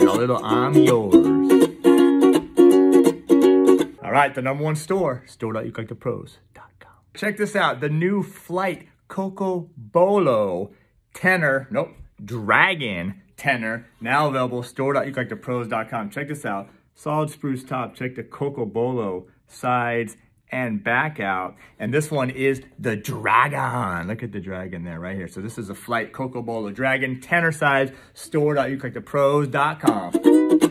A little I'm yours. All right, the #1 store, store.ukelikethepros.com. Check this out, the new Flight Cocobolo Dragon tenor, now available, store.ukelikethepros.com. Check this out, solid spruce top, check the Cocobolo sides and back out. And this one is the Dragon. Look at the dragon there right here. So this is a Flight Cocobolo Dragon, tenor size, store.ukelikethepros.com.